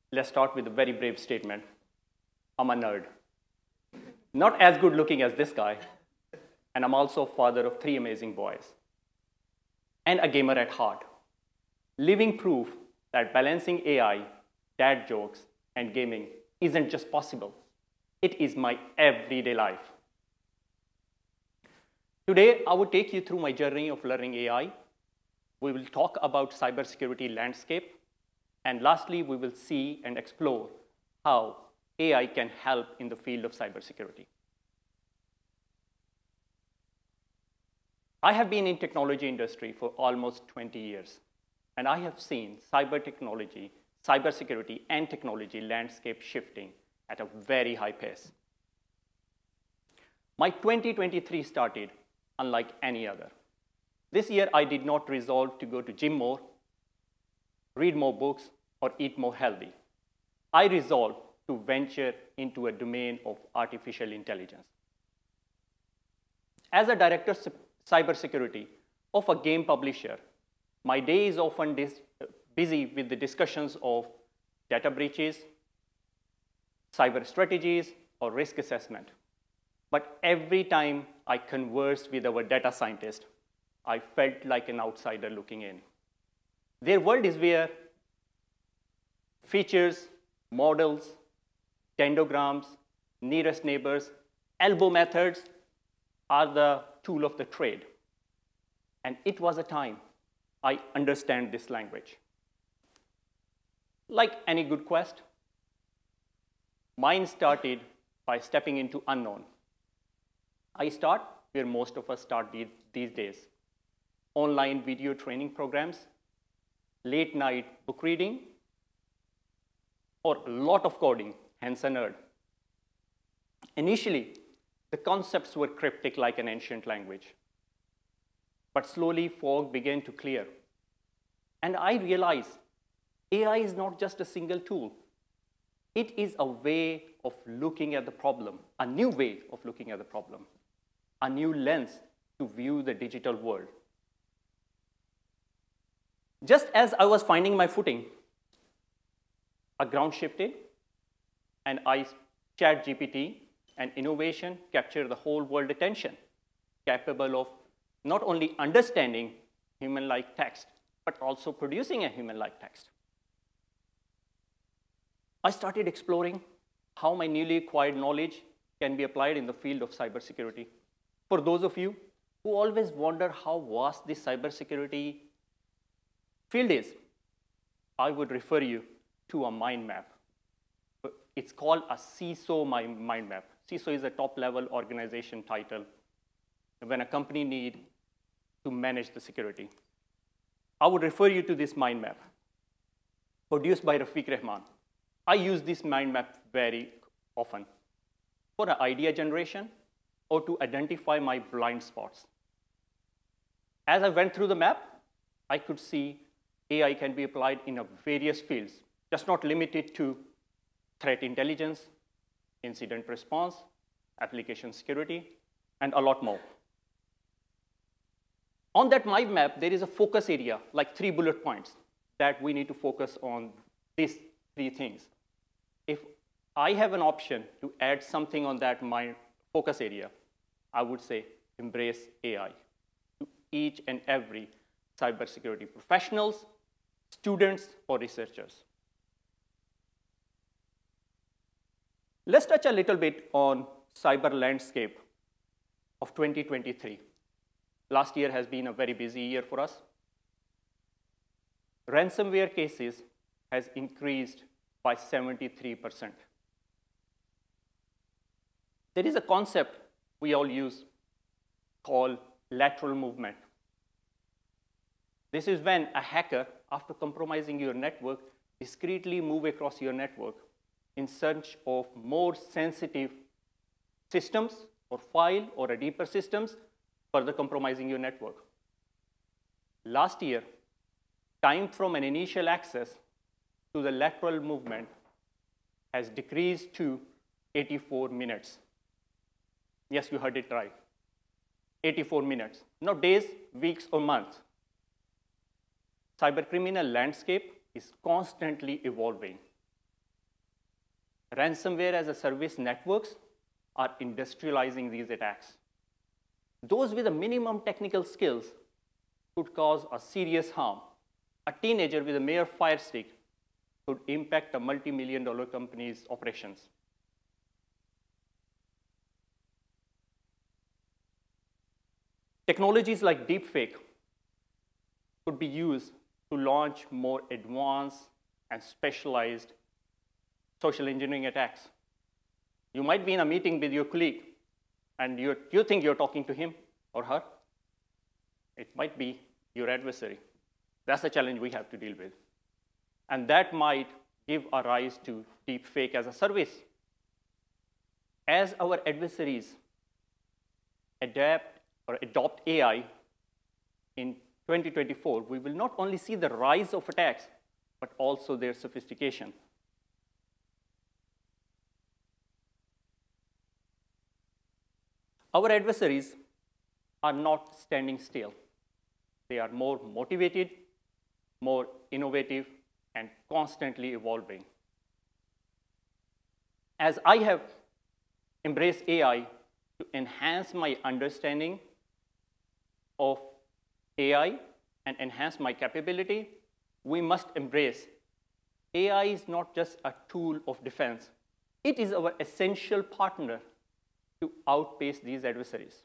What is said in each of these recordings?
Let's start with a very brave statement. I'm a nerd. Not as good looking as this guy, and I'm also a father of 3 amazing boys, and a gamer at heart. Living proof that balancing AI, dad jokes, and gaming isn't just possible. It is my everyday life. Today, I will take you through my journey of learning AI. We will talk about cybersecurity landscape. And lastly, we will see and explore how AI can help in the field of cybersecurity. I have been in technology industry for almost 20 years, and I have seen cyber technology, cybersecurity, and technology landscape shifting at a very high pace. My 2023 started unlike any other. This year, I did not resolve to go to gym more, read more books, or eat more healthy. I resolved to venture into a domain of artificial intelligence. As a director of cybersecurity of a game publisher, my day is often busy with the discussions of data breaches, cyber strategies, or risk assessment. But every time I conversed with our data scientist, I felt like an outsider looking in. Their world is where features, models, dendrograms, nearest neighbors, elbow methods are the tool of the trade. And it was a time I understand this language. Like any good quest, mine started by stepping into unknown. I start where most of us start these days: online video training programs, late night book reading, or a lot of coding, hence a nerd. Initially, the concepts were cryptic like an ancient language. But slowly, fog began to clear. And I realized AI is not just a single tool. It is a way of looking at the problem, a new way of looking at the problem, a new lens to view the digital world. Just as I was finding my footing, a ground shifted, and ChatGPT and innovation captured the whole world attention, capable of not only understanding human-like text, but also producing a human-like text. I started exploring how my newly acquired knowledge can be applied in the field of cybersecurity. For those of you who always wonder how vast this cybersecurity field is, I would refer you to a mind map. It's called a CISO mind map. CISO is a top-level organization title when a company needs to manage the security. I would refer you to this mind map, produced by Rafiq Rahman. I use this mind map very often for an idea generation or to identify my blind spots. As I went through the map, I could see AI can be applied in various fields, just not limited to threat intelligence, incident response, application security, and a lot more. On that mind map, there is a focus area, like 3 bullet points, that we need to focus on these 3 things. If I have an option to add something on that mind focus area, I would say embrace AI to each and every cybersecurity professionals, students, or researchers. Let's touch a little bit on cyber landscape of 2023. Last year has been a very busy year for us. Ransomware cases has increased by 73%. There is a concept we all use called lateral movement. This is when a hacker, after compromising your network, discreetly moves across your network in search of more sensitive systems or file or a deeper systems, further compromising your network. Last year, time from an initial access to the lateral movement has decreased to 84 minutes. Yes, you heard it right. 84 minutes. Not days, weeks, or months. Cybercriminal landscape is constantly evolving. Ransomware as a service networks are industrializing these attacks. Those with a minimum technical skills could cause a serious harm. A teenager with a mere fire stick could impact a multi-million-dollar company's operations. Technologies like deepfake could be used to launch more advanced and specialized social engineering attacks. You might be in a meeting with your colleague, and you think you're talking to him or her. It might be your adversary. That's the challenge we have to deal with. And that might give a rise to deepfake as a service. As our adversaries adapt or adopt AI in 2024, we will not only see the rise of attacks, but also their sophistication. Our adversaries are not standing still. They are more motivated, more innovative, and constantly evolving. As I have embraced AI to enhance my understanding of AI and enhance my capability, we must embrace AI is not just a tool of defense. It is our essential partner to outpace these adversaries.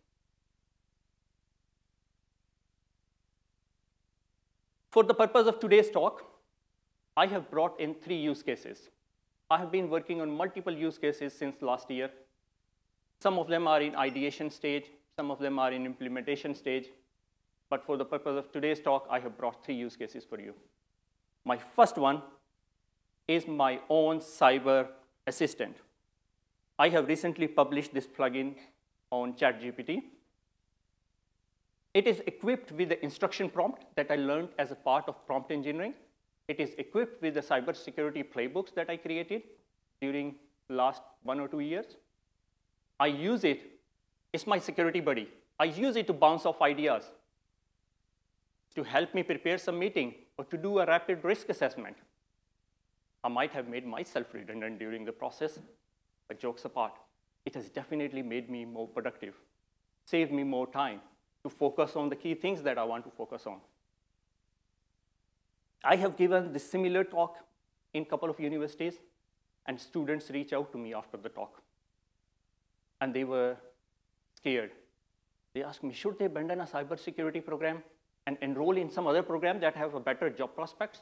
For the purpose of today's talk, I have brought in 3 use cases. I have been working on multiple use cases since last year. Some of them are in ideation stage, some of them are in implementation stage. But for the purpose of today's talk, I have brought 3 use cases for you. My first one is my own cyber assistant. I have recently published this plugin on ChatGPT. It is equipped with the instruction prompt that I learned as a part of prompt engineering. It is equipped with the cybersecurity playbooks that I created during the last 1 or 2 years. I use it. It's my security buddy. I use it to bounce off ideas, to help me prepare some meeting, or to do a rapid risk assessment. I might have made myself redundant during the process, but jokes apart, it has definitely made me more productive, saved me more time to focus on the key things that I want to focus on. I have given this similar talk in a couple of universities, and students reach out to me after the talk. And they were scared. They asked me, should they abandon a cybersecurity program and enroll in some other program that have a better job prospects?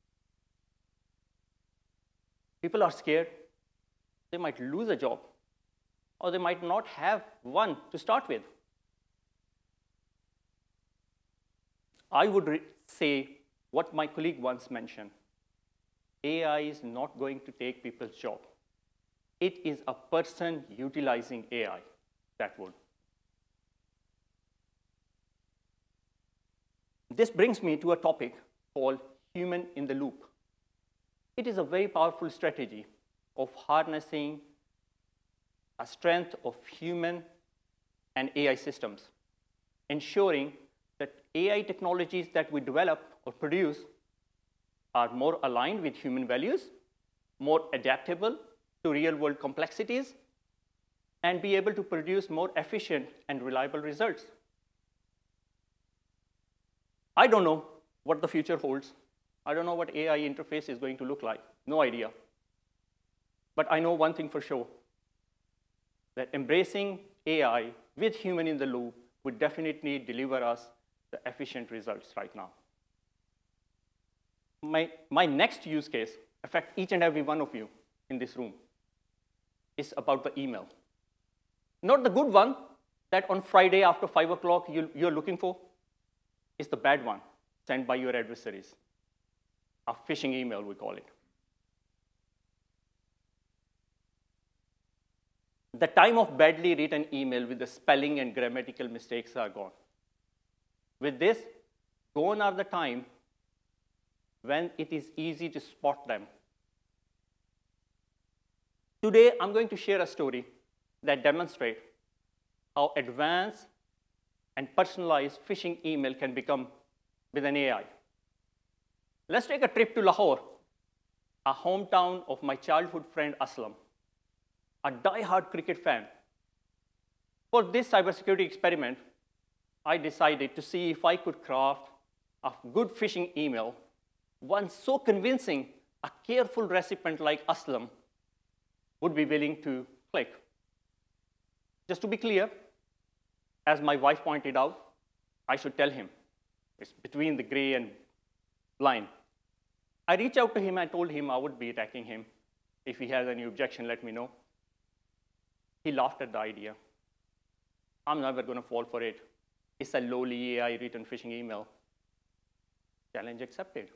People are scared. They might lose a job, or they might not have one to start with. I would say what my colleague once mentioned. AI is not going to take people's job. It is a person utilizing AI that would. This brings me to a topic called human in the loop. It is a very powerful strategy of harnessing a strength of human and AI systems, ensuring that AI technologies that we develop or produce are more aligned with human values, more adaptable to real-world complexities, and be able to produce more efficient and reliable results. I don't know what the future holds. I don't know what AI interface is going to look like. No idea. But I know one thing for sure, that embracing AI with human in the loop would definitely deliver us the efficient results right now. My next use case affects each and every one of you in this room. It's about the email. Not the good one that on Friday after 5 o'clock you're looking for. It's the bad one sent by your adversaries. A phishing email, we call it. The time of badly written email with the spelling and grammatical mistakes are gone. With this, gone are the time when it is easy to spot them. Today, I'm going to share a story that demonstrates how advanced and personalized phishing email can become with an AI. Let's take a trip to Lahore, a hometown of my childhood friend Aslam. a die-hard cricket fan. For this cybersecurity experiment, I decided to see if I could craft a good phishing email, one so convincing a careful recipient like Aslam would be willing to click. Just to be clear, as my wife pointed out, I should tell him. It's between the gray and line. I reached out to him and told him I would be attacking him. If he has any objection, let me know. He laughed at the idea. I'm never going to fall for it. It's a lowly AI written phishing email. Challenge accepted.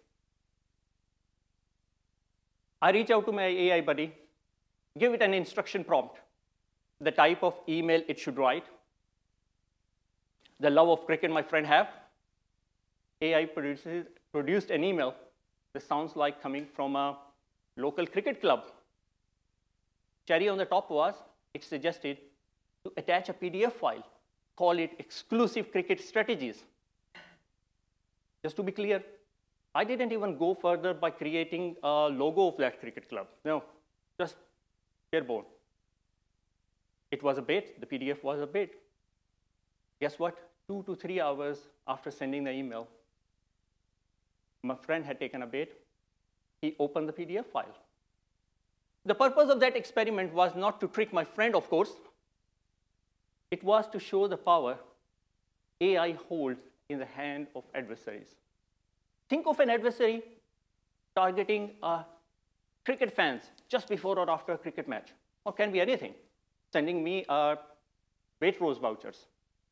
I reach out to my AI buddy, give it an instruction prompt, the type of email it should write, the love of cricket my friend have. AI produced an email that sounds like coming from a local cricket club. Cherry on the top was, it suggested to attach a PDF file, call it exclusive cricket strategies. Just to be clear, I didn't even go further by creating a logo of that cricket club. No, just airborne. It was a bait, the PDF was a bait. Guess what? 2 to 3 hours after sending the email, my friend had taken a bait. He opened the PDF file. The purpose of that experiment was not to trick my friend, of course. It was to show the power AI holds in the hand of adversaries. Think of an adversary targeting cricket fans just before or after a cricket match, or can be anything, sending me Waitrose vouchers.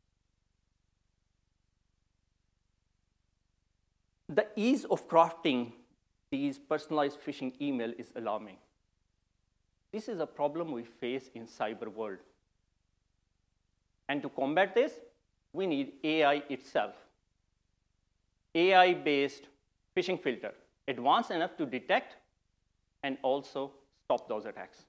The ease of crafting these personalized phishing email is alarming. This is a problem we face in cyber world. And to combat this, we need AI itself. AI-based phishing filter, advanced enough to detect and also stop those attacks.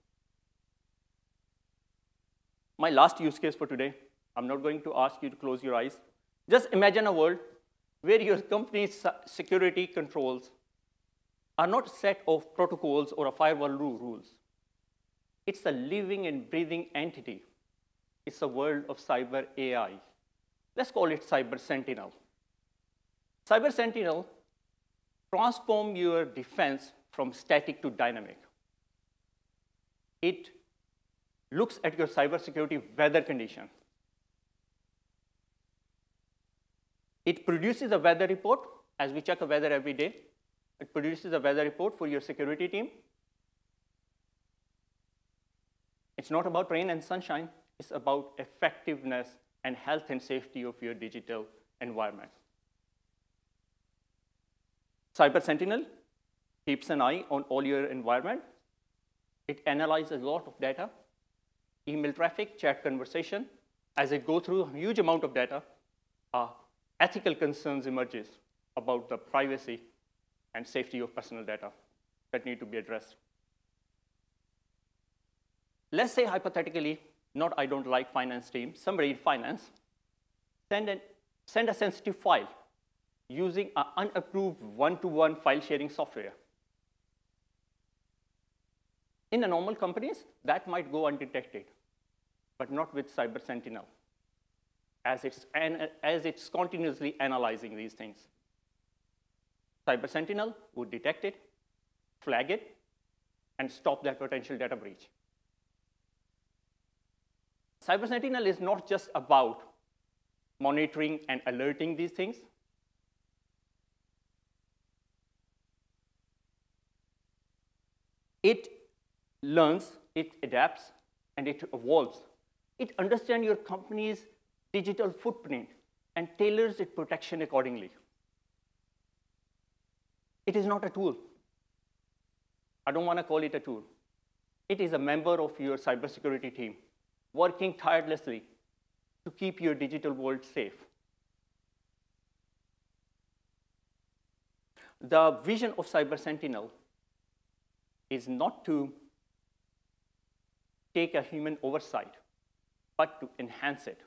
My last use case for today, I'm not going to ask you to close your eyes. Just imagine a world where your company's security controls are not a set of protocols or a firewall rules. It's a living and breathing entity. It's a world of cyber AI. Let's call it Cyber Sentinel. Cyber Sentinel transforms your defense from static to dynamic. It looks at your cybersecurity weather condition. It produces a weather report, as we check the weather every day. It produces a weather report for your security team. It's not about rain and sunshine. It's about effectiveness and health and safety of your digital environment. Cyber Sentinel keeps an eye on all your environment. It analyzes a lot of data, email traffic, chat conversation. As it goes through a huge amount of data, ethical concerns emerges about the privacy and safety of personal data that need to be addressed. Let's say hypothetically, not I don't like finance team, somebody in finance, send a sensitive file using an unapproved one-to-one file sharing software. In the normal companies, that might go undetected, but not with Cyber Sentinel, as it's continuously analyzing these things. Cyber Sentinel would detect it, flag it, and stop that potential data breach. Cyber Sentinel is not just about monitoring and alerting these things. It learns, it adapts, and it evolves. It understands your company's digital footprint and tailors its protection accordingly. It is not a tool. I don't want to call it a tool. It is a member of your cybersecurity team, working tirelessly to keep your digital world safe. The vision of Cyber Sentinel is not to take a human oversight, but to enhance it.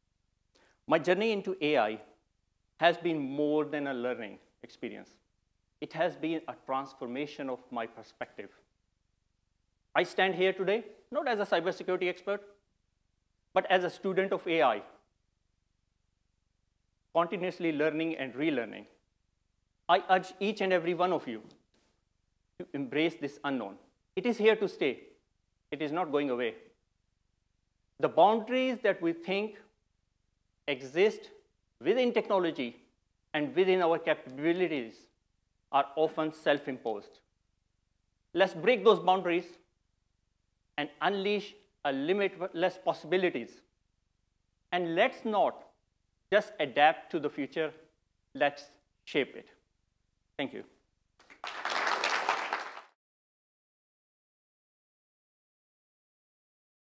My journey into AI has been more than a learning experience. it has been a transformation of my perspective. I stand here today not as a cybersecurity expert, but as a student of AI, continuously learning and relearning. I urge each and every one of you to embrace this unknown. It is here to stay. It is not going away. The boundaries that we think exist within technology and within our capabilities are often self-imposed. Let's break those boundaries and unleash a limitless possibilities. And let's not just adapt to the future, let's shape it. Thank you.